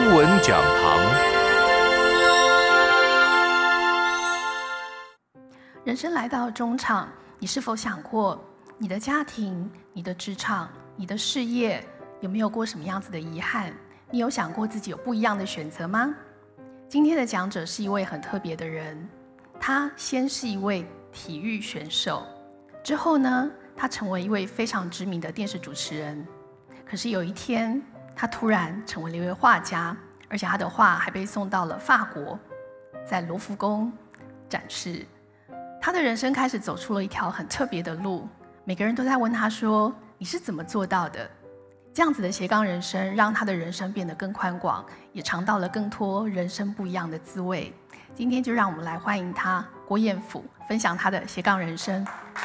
文讲堂。 人生来到中场，你是否想过，你的家庭、你的职场、你的事业有没有过什么样子的遗憾？你有想过自己有不一样的选择吗？今天的讲者是一位很特别的人，他先是一位体育选手，之后呢，他成为一位非常知名的电视主持人。可是有一天，他突然成为了一位画家，而且他的画还被送到了法国，在罗浮宫展示。他的人生开始走出了一条很特别的路，每个人都在问他说：“你是怎么做到的？”这样子的斜杠人生，让他的人生变得更宽广，也尝到了更多人生不一样的滋味。今天就让我们来欢迎他，郭彦甫，分享他的斜杠人生。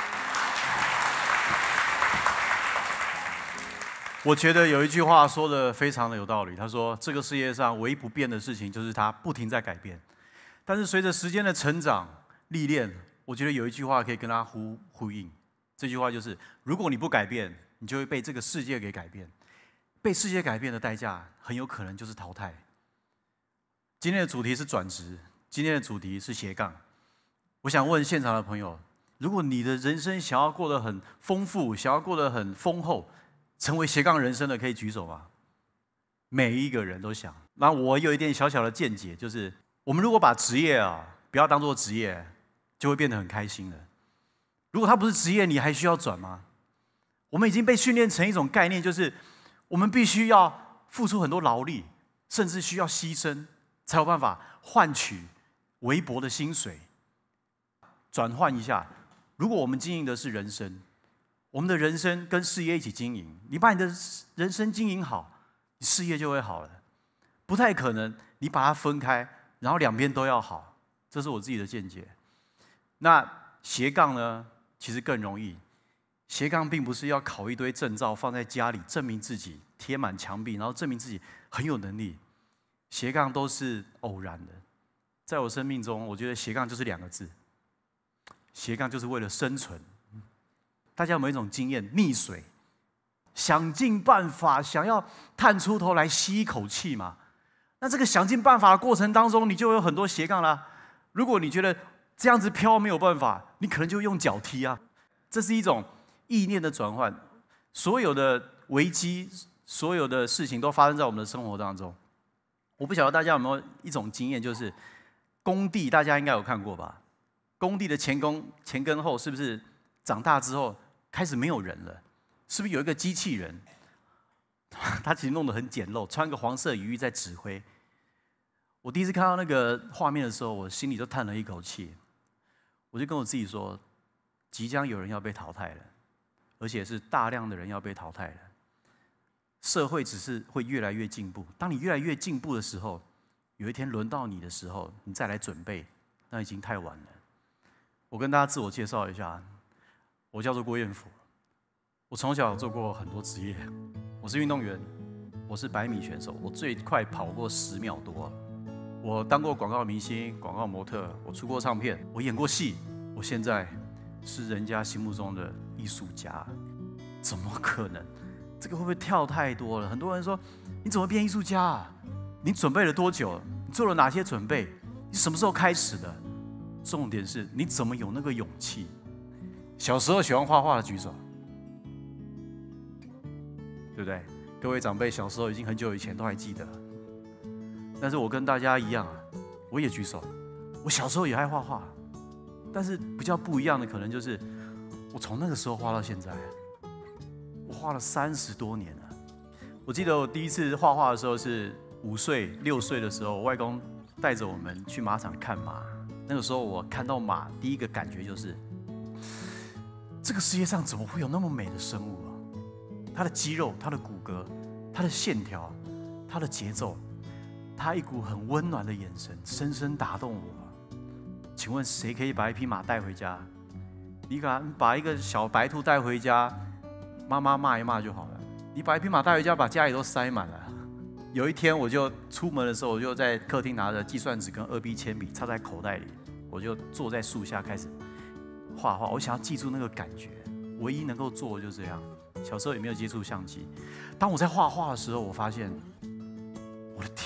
我觉得有一句话说的非常的有道理，他说这个世界上唯一不变的事情就是它不停在改变。但是随着时间的成长历练，我觉得有一句话可以跟它呼应，这句话就是：如果你不改变，你就会被这个世界给改变。被世界改变的代价，很有可能就是淘汰。今天的主题是转职，今天的主题是斜杠。我想问现场的朋友，如果你的人生想要过得很丰富，想要过得很丰厚，成为斜杠人生的可以举手吗？每一个人都想。那我有一点小小的见解，就是我们如果把职业不要当作职业，就会变得很开心了。如果它不是职业，你还需要转吗？我们已经被训练成一种概念，就是我们必须要付出很多劳力，甚至需要牺牲，才有办法换取微薄的薪水。转换一下，如果我们经营的是人生，我们的人生跟事业一起经营，你把你的人生经营好，你事业就会好了。不太可能你把它分开，然后两边都要好，这是我自己的见解。那斜杠呢，其实更容易。斜杠并不是要考一堆证照放在家里证明自己，贴满墙壁，然后证明自己很有能力。斜杠都是偶然的。在我生命中，我觉得斜杠就是2个字：斜杠就是为了生存。大家有没有一种经验？溺水，想尽办法想要探出头来吸一口气嘛？那这个想尽办法的过程当中，你就有很多斜杠啦。如果你觉得这样子飘没有办法，你可能就用脚踢啊。这是一种意念的转换。所有的危机，所有的事情都发生在我们的生活当中。我不晓得大家有没有一种经验，就是工地，大家应该有看过吧？工地的前跟后是不是长大之后开始没有人了？是不是有一个机器人？他其实弄得很简陋，穿个黄色雨衣在指挥。我第一次看到那个画面的时候，我心里就叹了一口气。我就跟我自己说，即将有人要被淘汰了，而且是大量的人要被淘汰了。社会只是会越来越进步，当你越来越进步的时候，有一天轮到你的时候，你再来准备，那已经太晚了。我跟大家自我介绍一下，我叫做郭彦甫。我从小做过很多职业，我是运动员，我是100米选手，我最快跑过10秒多。我当过广告明星、广告模特，我出过唱片，我演过戏，我现在是人家心目中的艺术家。怎么可能？这个会不会跳太多了？很多人说，你怎么变艺术家啊？你准备了多久？你做了哪些准备？你什么时候开始的？重点是你怎么有那个勇气？小时候喜欢画画的举手，对不对？各位长辈小时候已经很久以前都还记得。但是我跟大家一样，我也举手。我小时候也爱画画，但是比较不一样的可能就是，我从那个时候画到现在，我画了30多年了。我记得我第一次画画的时候是5岁、6岁的时候，我外公带着我们去马场看马。那个时候我看到马，第一个感觉就是，这个世界上怎么会有那么美的生物啊？它的肌肉、它的骨骼、它的线条、它的节奏。他一股很温暖的眼神，深深打动我。请问谁可以把一匹马带回家？你敢把一个小白兔带回家，妈妈骂一骂就好了。你把一匹马带回家，把家里都塞满了。有一天我就出门的时候，我就在客厅拿着计算纸跟2B 铅笔插在口袋里，我就坐在树下开始画画。我想要记住那个感觉，唯一能够做的就这样。小时候也没有接触相机。当我在画画的时候，我发现，我的天！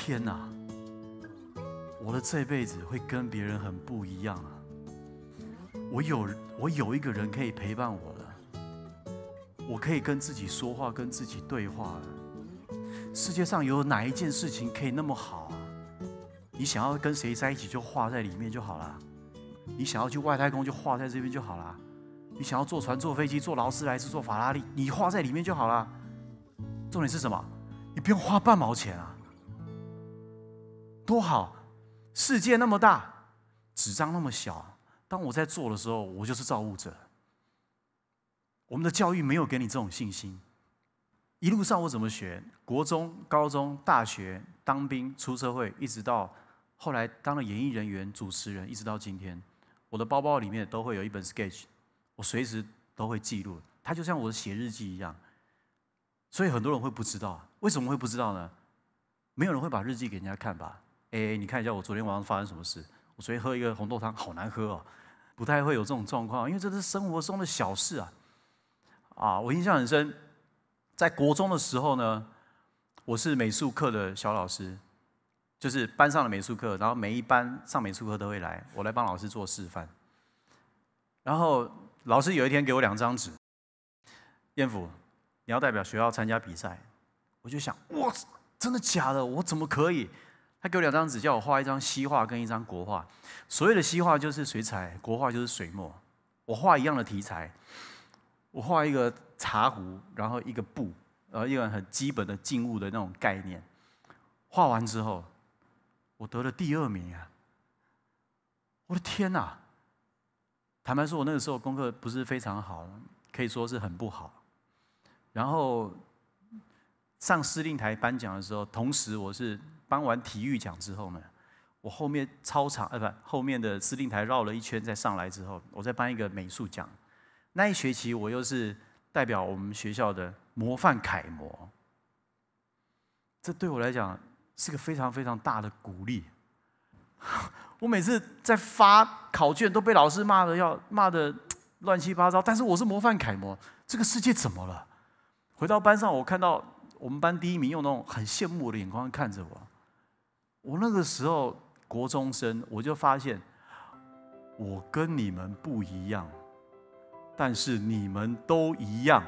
天哪，我的这辈子会跟别人很不一样啊！我有一个人可以陪伴我了，我可以跟自己说话，跟自己对话了。世界上有哪一件事情可以那么好啊？你想要跟谁在一起就画在里面就好了，你想要去外太空就画在这边就好了，你想要坐船、坐飞机、坐劳斯莱斯、坐法拉利，你画在里面就好了。重点是什么？你不用花半毛钱啊，多好！世界那么大，纸张那么小。当我在做的时候，我就是造物者。我们的教育没有给你这种信心。一路上我怎么学？国中、高中、大学、当兵、出社会，一直到后来当了演艺人员、主持人，一直到今天，我的包包里面都会有一本 sketch， 我随时都会记录。它就像我的写日记一样。所以很多人会不知道，为什么会不知道呢？没有人会把日记给人家看吧？你看一下我昨天晚上发生什么事。我昨天喝一个红豆汤，好难喝哦，不太会有这种状况，因为这是生活中的小事啊。我印象很深，在国中的时候呢，我是美术课的小老师，就是班上的美术课，然后每一班上美术课都会来，我来帮老师做示范。然后老师有一天给我2张纸，彦甫，你要代表学校参加比赛。我就想，哇，真的假的？我怎么可以？他给我2张纸，叫我画一张西画跟一张国画。所谓的西画就是水彩，国画就是水墨。我画一样的题材，我画一个茶壶，然后一个布，一个很基本的静物的那种概念。画完之后，我得了第2名啊！我的天哪！坦白说，我那个时候功课不是非常好，可以说是很不好。然后上司令台颁奖的时候，同时我是颁完体育奖之后呢，我后面操场后面的司令台绕了一圈再上来之后，我再颁一个美术奖。那一学期我又是代表我们学校的模范楷模，这对我来讲是个非常非常大的鼓励。我每次在发考卷都被老师骂的乱七八糟，但是我是模范楷模，这个世界怎么了？回到班上，我看到我们班第1名用那种很羡慕我的眼光看着我。我那个时候国中生，我就发现我跟你们不一样，但是你们都一样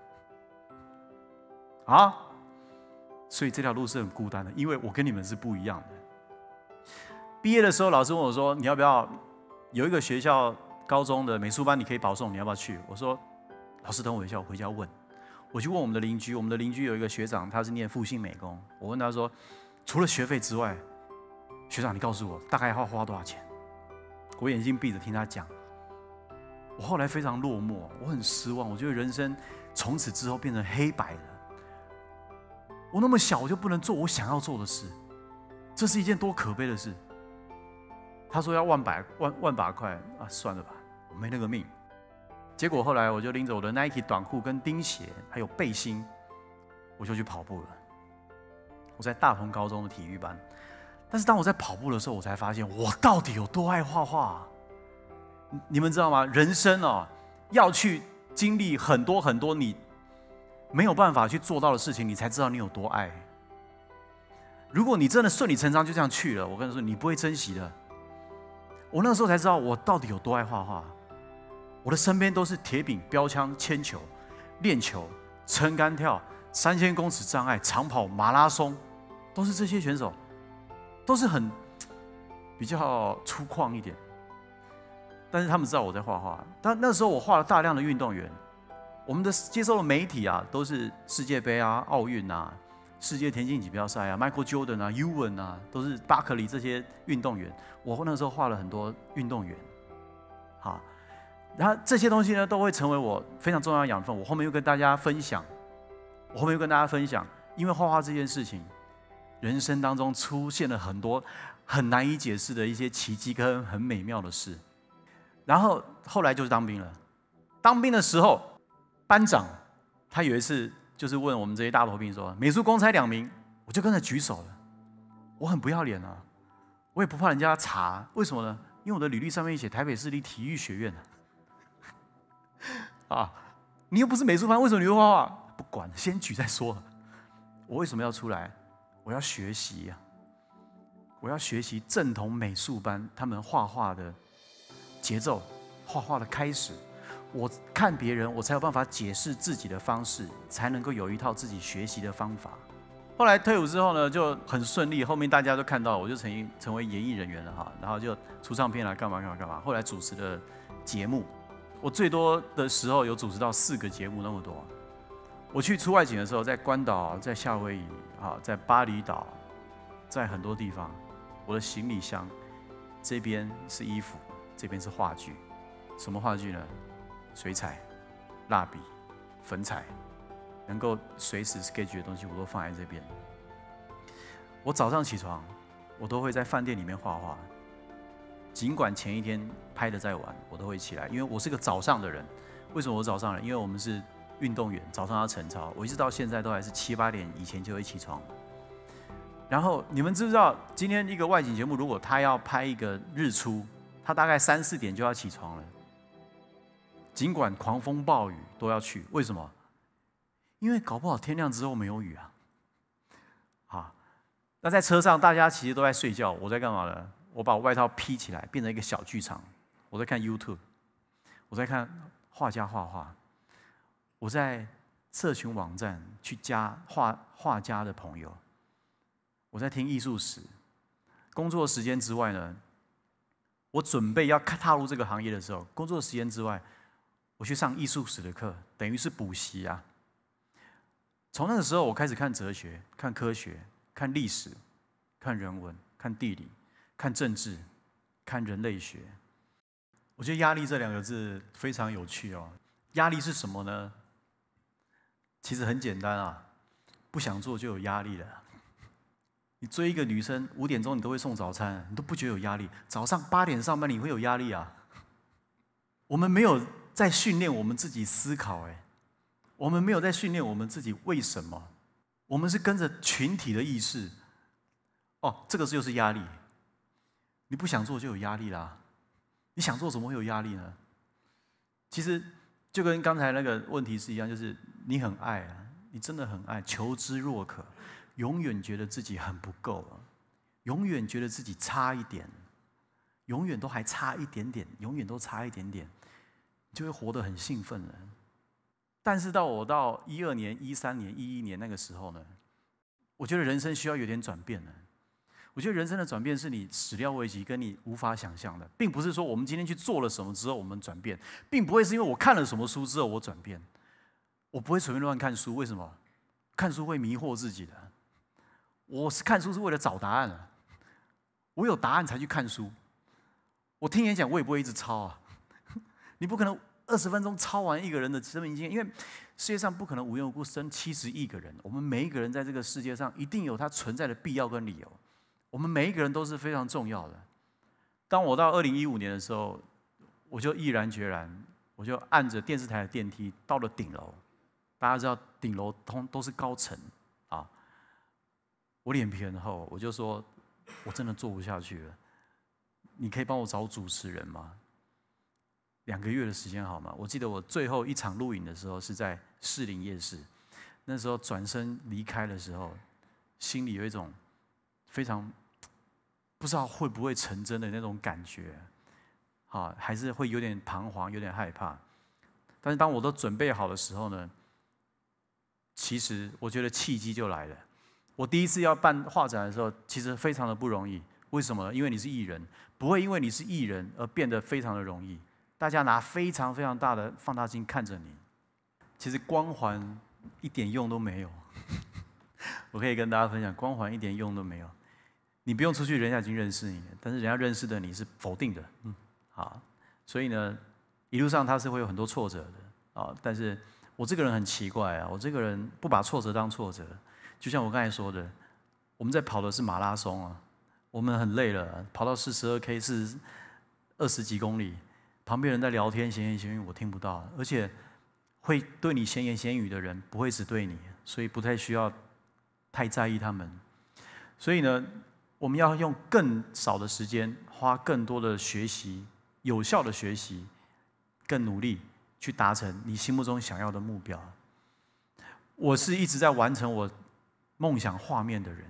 啊！所以这条路是很孤单的，因为我跟你们是不一样的。毕业的时候，老师问我说：“你要不要有一个学校高中的美术班，你可以保送，你要不要去？”我说：“老师，等我一下，我回家问。”我去问我们的邻居，我们的邻居有一个学长，他是念复兴美工。我问他说：“除了学费之外，学长，你告诉我大概要花多少钱？”我眼睛闭着听他讲。我后来非常落寞，我很失望，我觉得人生从此之后变成黑白的。我那么小，我就不能做我想要做的事，这是一件多可悲的事。他说要万把块啊，算了吧，我没那个命。结果后来我就拎着我的 Nike 短裤跟钉鞋，还有背心，我就去跑步了。我在大同高中的体育班，但是当我在跑步的时候，我才发现我到底有多爱画画。你们知道吗？人生要去经历很多很多你没有办法去做到的事情，你才知道你有多爱。如果你真的顺理成章就这样去了，我跟你说，你不会珍惜的。我那时候才知道我到底有多爱画画。我的身边都是铁饼、标枪、铅球、练球、撑杆跳、3000公尺障碍、长跑、马拉松，都是这些选手，都是很比较粗犷一点。但是他们知道我在画画。但那时候我画了大量的运动员，我们的接受的媒体都是世界杯奥运世界田径锦标赛Michael Jordan Ewan都是巴克利这些运动员。我那时候画了很多运动员，好，然后这些东西呢都会成为我非常重要的养分。我后面又跟大家分享，因为画画这件事情，人生当中出现了很多很难以解释的一些奇迹跟很美妙的事。然后后来就是当兵了。当兵的时候，班长他有一次就是问我们这些大头兵说：“美术公差2名。”我就跟着举手了。我很不要脸我也不怕人家查，为什么呢？因为我的履历上面写台北市立体育学院你又不是美术班，为什么你会画画？不管，先举再说。我为什么要出来？我要学习我要学习正统美术班他们画画的节奏，画画的开始。我看别人，我才有办法解释自己的方式，才能够有一套自己学习的方法。后来退伍之后呢，就很顺利，后面大家都看到我就成为演艺人员了哈，然后就出唱片啦，干嘛。后来主持的节目，我最多的时候有主持到4个节目那么多。我去出外景的时候，在关岛、在夏威夷啊，在巴厘岛，在很多地方，我的行李箱这边是衣服，这边是话剧。什么话剧呢？水彩、蜡笔、粉彩，能够随时 sketch 的东西，我都放在这边。我早上起床，我都会在饭店里面画画。尽管前一天拍的再晚，我都会起来，因为我是个早上的人。为什么我早上人？因为我们是运动员，早上要晨操，我一直到现在都还是7、8点以前就会起床。然后你们知不知道，今天一个外景节目，如果他要拍一个日出，他大概3、4点就要起床了。尽管狂风暴雨都要去，为什么？因为搞不好天亮之后没有雨啊。好，那在车上大家其实都在睡觉，我在干嘛呢？我把外套披起来，变成一个小剧场。我在看 YouTube， 我在看画家画画，我在社群网站去加画家的朋友，我在听艺术史。工作时间之外呢，我准备要踏入这个行业的时候，工作时间之外，我去上艺术史的课，等于是补习啊。从那个时候，我开始看哲学、看科学、看历史、看人文、看地理、看政治、看人类学。我觉得压力这2个字非常有趣哦。压力是什么呢？其实很简单啊，不想做就有压力了。你追一个女生，5点钟你都会送早餐，你都不觉得有压力。早上8点上班，你会有压力啊？我们没有在训练我们自己思考，我们没有在训练我们自己为什么，我们是跟着群体的意识。哦，这个就是压力。你不想做就有压力啦，你想做怎么会有压力呢？其实就跟刚才那个问题是一样，就是你很爱啊，你真的很爱，求知若渴，永远觉得自己很不够，永远觉得自己差一点，永远都还差一点点，永远都差一点点，就会活得很兴奋了。但是我到12年、13年、11年那个时候呢，我觉得人生需要有点转变了。我觉得人生的转变是你始料未及，跟你无法想象的，并不是说我们今天去做了什么之后我们转变，并不会是因为我看了什么书之后我转变。我不会随便乱看书，为什么？看书会迷惑自己的。我是看书是为了找答案啊，我有答案才去看书。我听演讲我也不会一直抄啊，你不可能20分钟抄完一个人的生命经验，因为世界上不可能无缘无故生70亿个人，我们每一个人在这个世界上一定有它存在的必要跟理由。我们每一个人都是非常重要的。当我到2015年的时候，我就毅然决然，我就按着电视台的电梯到了顶楼。大家知道顶楼都是高层啊。我脸皮很厚，我就说，我真的做不下去了。你可以帮我找主持人吗？2个月的时间好吗？我记得我最后一场录影的时候是在士林夜市，那时候转身离开的时候，心里有一种非常不知道会不会成真的那种感觉，还是会有点彷徨，有点害怕。但是当我都准备好的时候呢，其实我觉得契机就来了。我第一次要办画展的时候，其实非常的不容易。为什么呢？因为你是艺人，不会因为你是艺人而变得非常的容易。大家拿非常非常大的放大镜看着你，其实光环一点用都没有。我可以跟大家分享，光环一点用都没有。你不用出去，人家已经认识你了，但是人家认识的你是否定的，好，所以呢，一路上他是会有很多挫折的啊。但是我这个人很奇怪啊，我这个人不把挫折当挫折，就像我刚才说的，我们在跑的是马拉松啊，我们很累了，跑到42K 是20几公里，旁边人在聊天闲言闲语，我听不到，而且会对你闲言闲语的人不会只对你，所以不太需要太在意他们。所以呢，我们要用更少的时间，花更多的学习，有效的学习，更努力去达成你心目中想要的目标。我是一直在完成我梦想画面的人，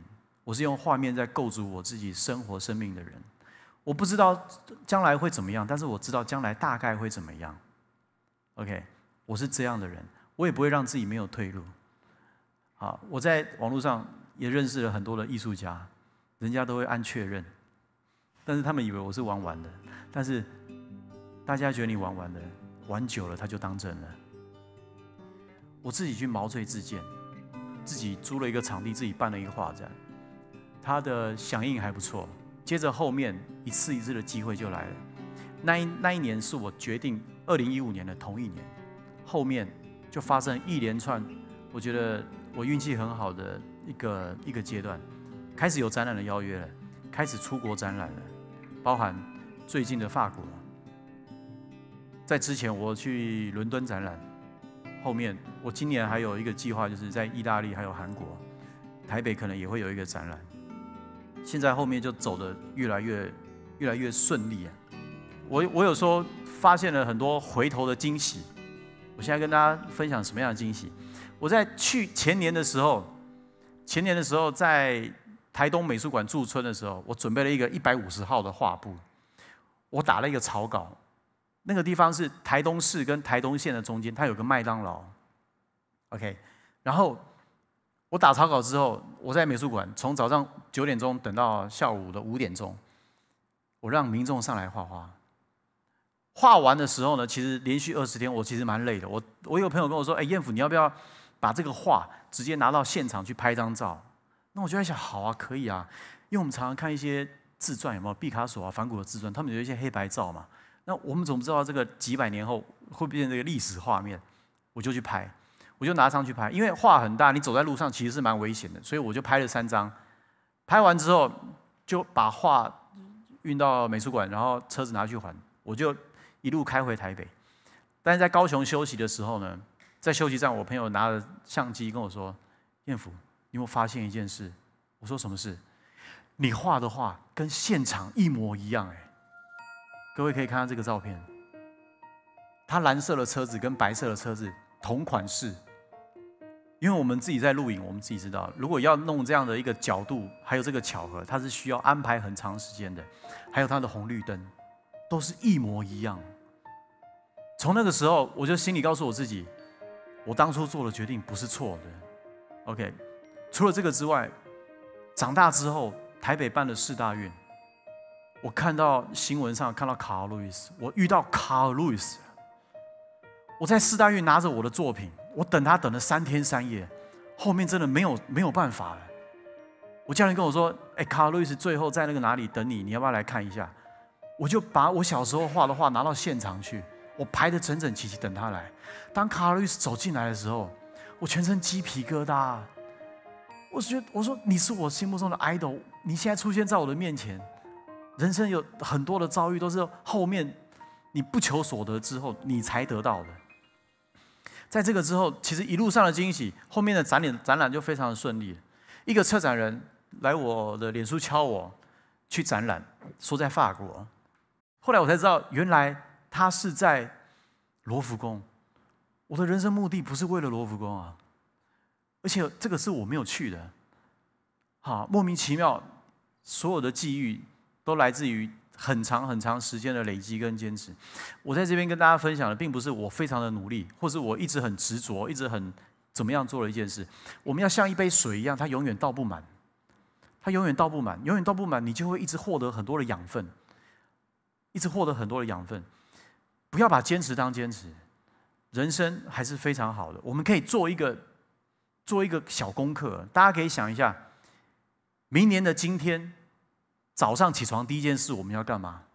我是用画面在构筑我自己生活生命的人。我不知道将来会怎么样，但是我知道将来大概会怎么样。OK， 我是这样的人，我也不会让自己没有退路。好，我在网络上也认识了很多的艺术家，人家都会按确认，但是他们以为我是玩玩的，但是大家觉得你玩玩的，玩久了他就当真了。我自己去毛遂自荐，自己租了一个场地，自己办了一个画展，它的响应还不错。接着后面一次一次的机会就来了。那一年是我决定2015年的同一年，后面就发生一连串，我觉得我运气很好的一个阶段，开始有展览的邀约了，开始出国展览了，包含最近的法国。在之前我去伦敦展览，后面我今年还有一个计划，就是在意大利还有韩国，台北可能也会有一个展览。现在后面就走得越来越顺利啊！我有时候发现了很多回头的惊喜。我现在跟大家分享什么样的惊喜？我在前年的时候在台东美术馆驻村的时候，我准备了一个150号的画布，我打了一个草稿。那个地方是台东市跟台东县的中间，它有个麦当劳。OK， 然后我打草稿之后，我在美术馆从早上9点钟等到下午的5点钟，我让民众上来画画。画完的时候呢，其实连续20天，我其实蛮累的。我有朋友跟我说：“哎，彦甫，你要不要把这个画直接拿到现场去拍张照？”那我就在想，好啊，可以啊，因为我们常常看一些自传，有没有毕卡索啊、梵谷的自传，他们有一些黑白照嘛。那我们怎么知道这个几百年后会变成这个历史画面？我就去拍，我就拿上去拍，因为画很大，你走在路上其实是蛮危险的，所以我就拍了3张。拍完之后就把画运到美术馆，然后车子拿去还，我就一路开回台北。但是在高雄休息的时候呢，在休息站，我朋友拿着相机跟我说：“彦甫，你有没有发现一件事？”我说：“什么事？”你画的画跟现场一模一样，哎。各位可以看到这个照片，它蓝色的车子跟白色的车子同款式。因为我们自己在录影，我们自己知道，如果要弄这样的一个角度，还有这个巧合，它是需要安排很长时间的。还有它的红绿灯，都是一模一样。从那个时候，我就心里告诉我自己，我当初做的决定不是错的。OK， 除了这个之外，长大之后，台北办了世大运。我看到新闻上看到卡尔路易斯，我遇到卡尔路易斯，我在世大运拿着我的作品，我等他等了3天3夜，后面真的没有办法了。我家人跟我说：“哎，卡尔路易斯最后在那个哪里等你，你要不要来看一下？”我就把我小时候画的画拿到现场去，我排得整整齐齐等他来。当卡尔路易斯走进来的时候，我全身鸡皮疙瘩。我说你是我心目中的 idol， 你现在出现在我的面前。人生有很多的遭遇，都是后面你不求所得之后，你才得到的。在这个之后，其实一路上的惊喜，后面的展览就非常的顺利。一个策展人来我的脸书敲我，去展览，说在法国。后来我才知道，原来他是在罗浮宫。我的人生目的不是为了罗浮宫啊，而且这个是我没有去的。好，莫名其妙，所有的际遇都来自于很长时间的累积跟坚持。我在这边跟大家分享的，并不是我非常的努力，或是我一直很执着，一直很怎么样做了一件事。我们要像一杯水一样，它永远倒不满，它永远倒不满，永远倒不满，你就会一直获得很多的养分，一直获得很多的养分。不要把坚持当坚持，人生还是非常好的。我们可以做一个小功课，大家可以想一下，明年的今天。早上起床第一件事我们要干嘛？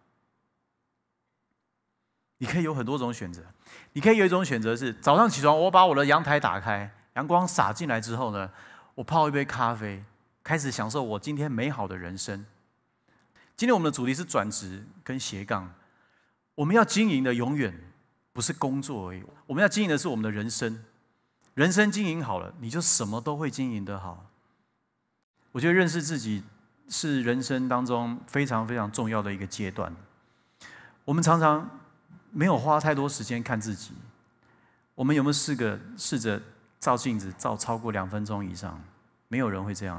你可以有很多种选择。你可以有一种选择是早上起床，我把我的阳台打开，阳光洒进来之后呢，我泡一杯咖啡，开始享受我今天美好的人生。今天我们的主题是转职跟斜杠。我们要经营的永远不是工作而已，我们要经营的是我们的人生。人生经营好了，你就什么都会经营得好。我觉得认识自己是人生当中非常非常重要的一个阶段。我们常常没有花太多时间看自己。我们有没有试着照镜子照超过2分钟以上？没有人会这样的。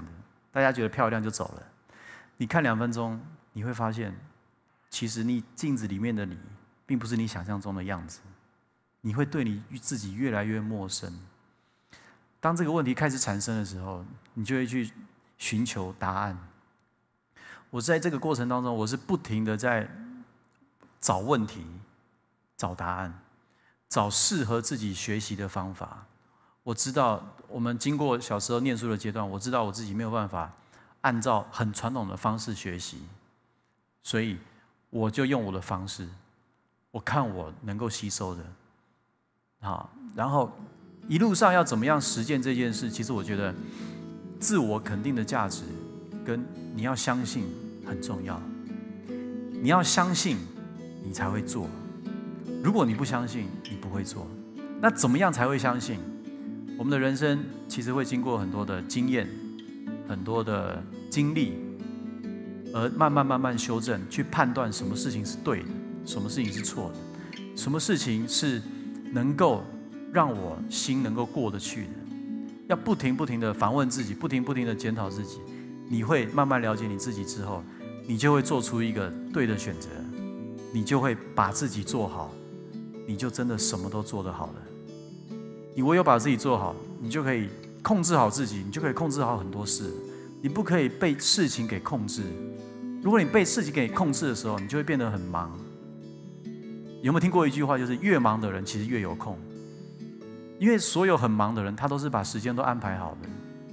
大家觉得漂亮就走了。你看2分钟，你会发现，其实你镜子里面的你，并不是你想象中的样子。你会对你自己越来越陌生。当这个问题开始产生的时候，你就会去寻求答案。我在这个过程当中，我是不停的在找问题、找答案、找适合自己学习的方法。我知道，我们经过小时候念书的阶段，我知道我自己没有办法按照很传统的方式学习，所以我就用我的方式，我看我能够吸收的。好，然后一路上要怎么样实践这件事？其实我觉得，自我肯定的价值跟你要相信很重要。你要相信，你才会做。如果你不相信，你不会做。那怎么样才会相信？我们的人生其实会经过很多的经验、很多的经历，而慢慢修正，去判断什么事情是对的，什么事情是错的，什么事情是能够让我心能够过得去的。要不停的反问自己，不停的检讨自己。你会慢慢了解你自己之后，你就会做出一个对的选择，你就会把自己做好，你就真的什么都做得好了。你唯有把自己做好，你就可以控制好自己，你就可以控制好很多事。你不可以被事情给控制。如果你被事情给控制的时候，你就会变得很忙。有没有听过一句话，就是越忙的人其实越有空？因为所有很忙的人，他都是把时间都安排好的，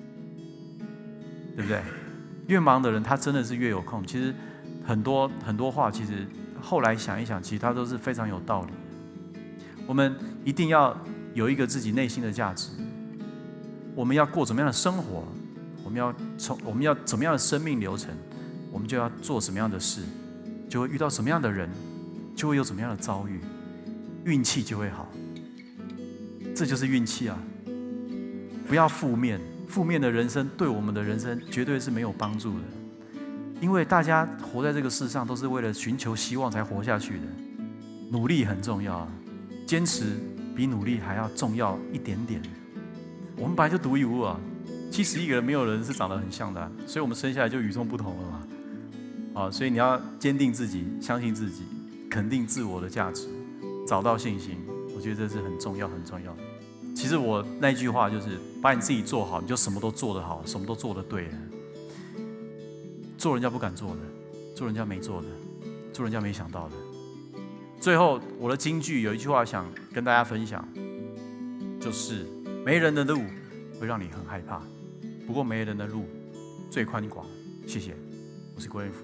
对不对？越忙的人，他真的是越有空。其实很多话，其实后来想一想，其实它都是非常有道理的。我们一定要有一个自己内心的价值。我们要过怎么样的生活？我们要怎么样的生命流程？我们就要做什么样的事，就会遇到什么样的人，就会有怎么样的遭遇，运气就会好。这就是运气啊！不要负面的人生对我们的人生绝对是没有帮助的。因为大家活在这个世上都是为了寻求希望才活下去的。努力很重要啊，坚持比努力还要重要一点点。我们本来就独一无二，70亿个人没有人是长得很像的啊，所以我们生下来就与众不同了嘛。所以你要坚定自己，相信自己，肯定自我的价值，找到信心。我觉得这是很重要。其实我那句话就是：把你自己做好，你就什么都做得好，什么都做得对了。做人家不敢做的，做人家没做的，做人家没想到的。最后，我的金句有一句话想跟大家分享，就是没人的路会让你很害怕，不过没人的路最宽广。谢谢，我是郭彦甫。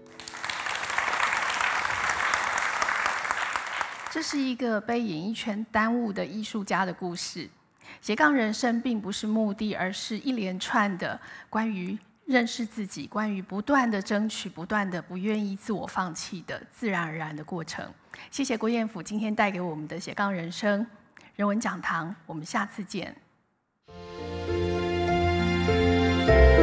这是一个被演艺圈耽误的艺术家的故事。斜杠人生并不是目的，而是一连串的关于认识自己、关于不断的争取、不断的不愿意自我放弃的自然而然的过程。谢谢郭彦甫今天带给我们的斜杠人生人文讲堂，我们下次见。